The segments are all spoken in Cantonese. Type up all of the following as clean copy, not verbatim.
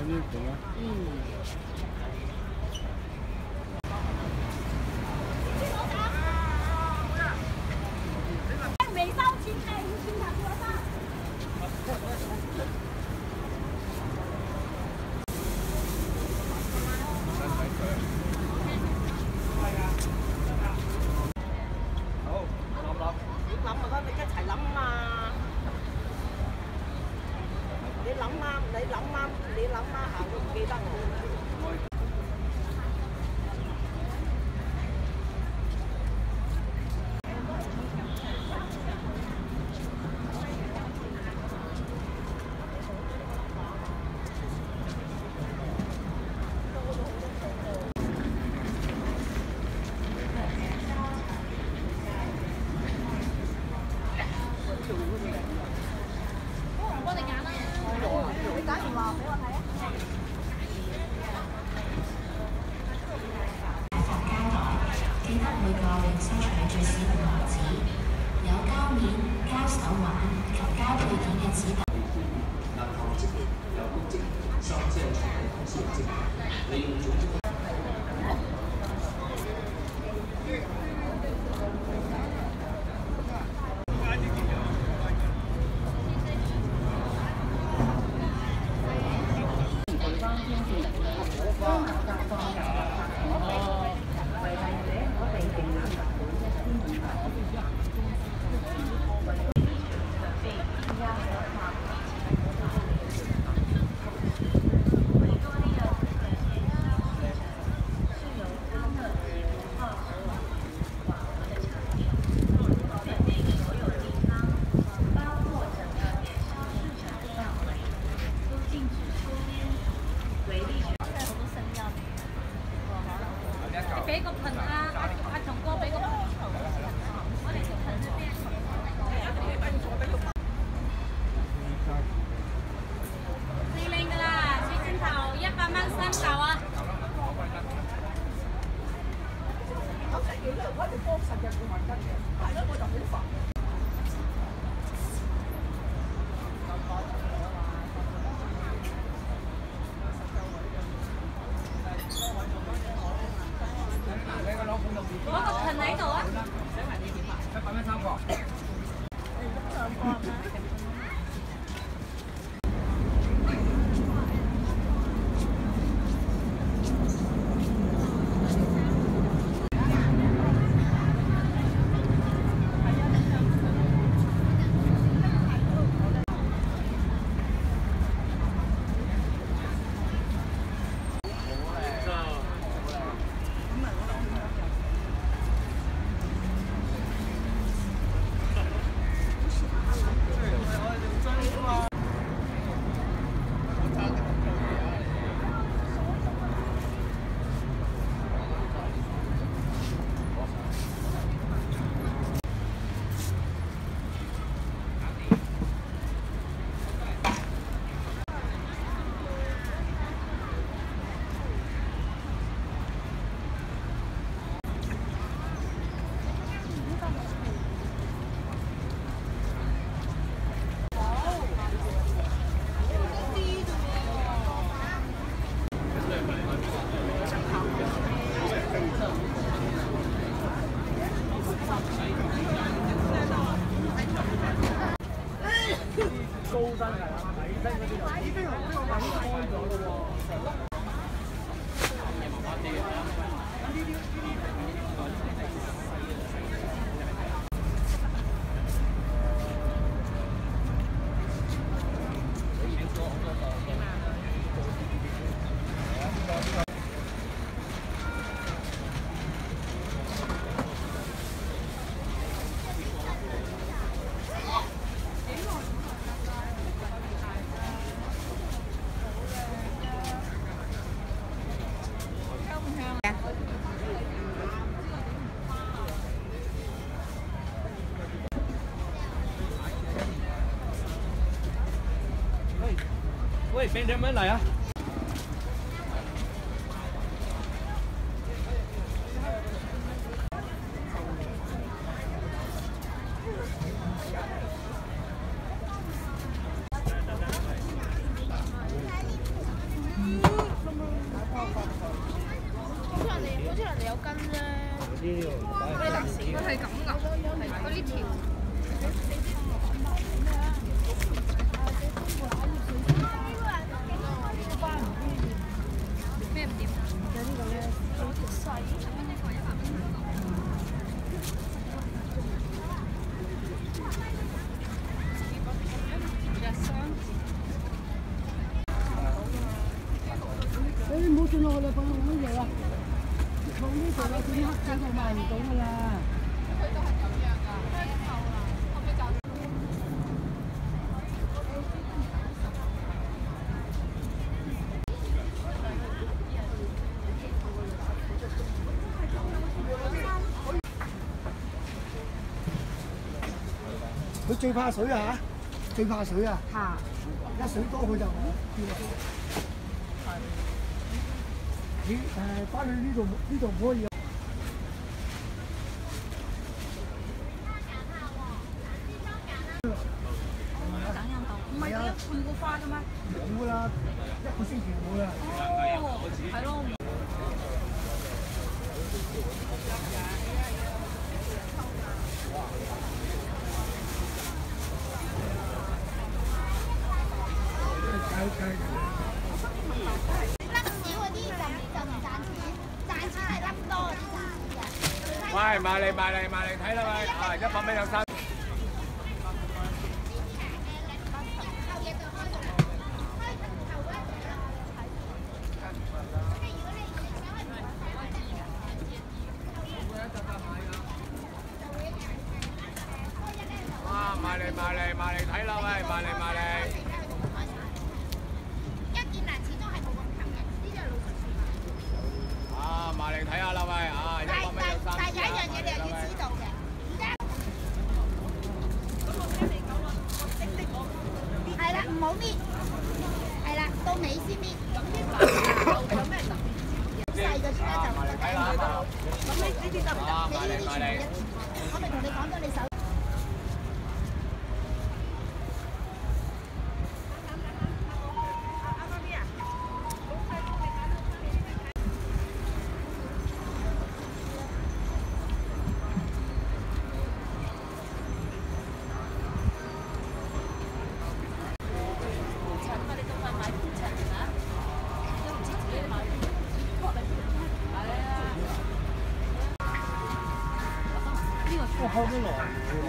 未收錢嘅，要轉頭過翻。 好，諗點諗啊？你一齊諗嘛！你諗啱，行都唔記得我。 記得每個零收取最少5毫子，有膠面、膠手環及膠配件嘅紙袋。銀行職員、郵局職員、甚至係財務公司嘅職員，利用組織。 俾個盆阿松哥俾個盆頭，我哋條盆喺邊？四零㗎啦，水晶頭100蚊3嚿啊！我食完咧，我哋幫襯嘅顧問跟嘅，係咯，我就好煩。 我個盆喺度啊！想埋你點啊？100蚊3個。你2個係咪？ 高身係啦，底身嗰啲就已經開咗咯喎。喂，俾2蚊嚟啊！ 似人哋有根啫。佢係咁㗎，係嗰啲條。咩唔掂？有呢個咧，好細。 你唔好轉落去啦，放呢度啦，放呢度啦，轉黑仔就賣唔到噶啦。佢都係咁樣㗎，開頭啦，後尾搞。佢最怕水啊！最怕水啊！嚇！一水多佢就唔跌落。你翻去呢度唔可以。 唔係啊，換過花㗎咩？ 冇啦，一個星期冇啦。 哦，係咯。 喂，埋嚟睇啦喂，啊100蚊有3。哇，埋嚟睇啦喂，埋嚟。一件難始終係冇咁近嘅，呢啲係老實説。啊，埋嚟睇下啦喂，啊100蚊有3。但係有一樣嘢你又要知道嘅，係啦，唔好搣，係啦，到尾先搣。有咩特別？細嗰啲咧就唔得嘅。咁呢啲得唔得？你呢啲全部一，我咪同你講咗你手。 我開得耐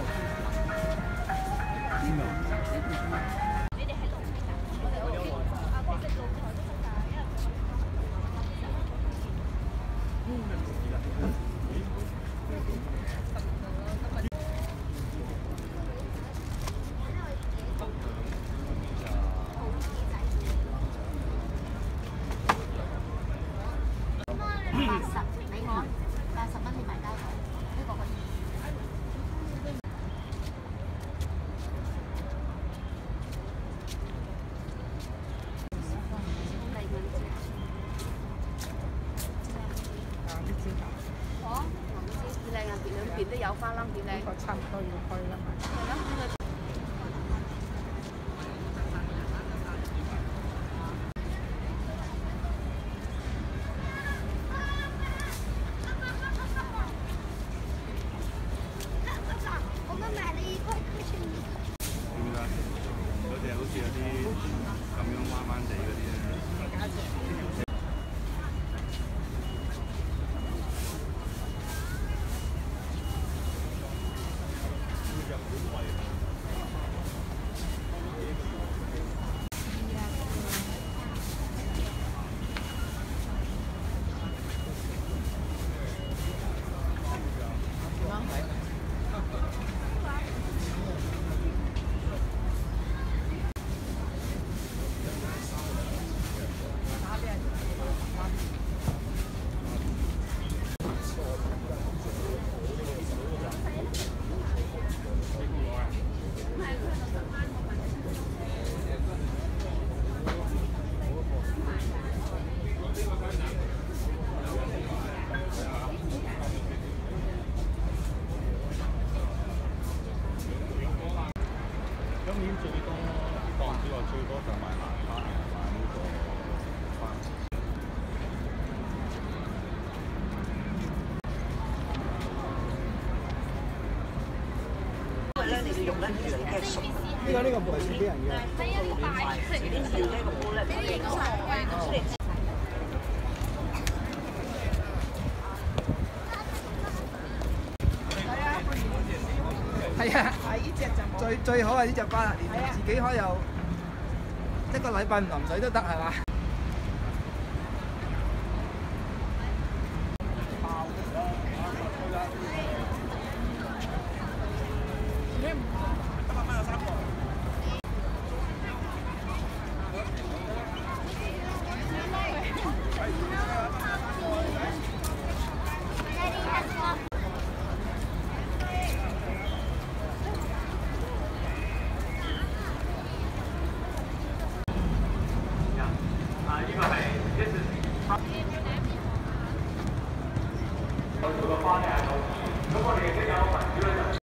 邊啊？ 你哋喺路邊㗎，我哋路邊啊，我哋路台都得㗎，80俾我，80蚊你埋膠袋，呢個可以。 邊都有花籃幾靚，差唔多要開啦。係咯，呢個。 我們買了一塊克什米。 點解？嗰隻好似有啲咁樣彎彎地嗰啲咧。 為咧你要用得越嚟越熟。 呢個唔係送俾人嘅。係啊，最好係呢隻班啊，連自己開又一個禮拜唔淋水都得係嘛？ 個花咧係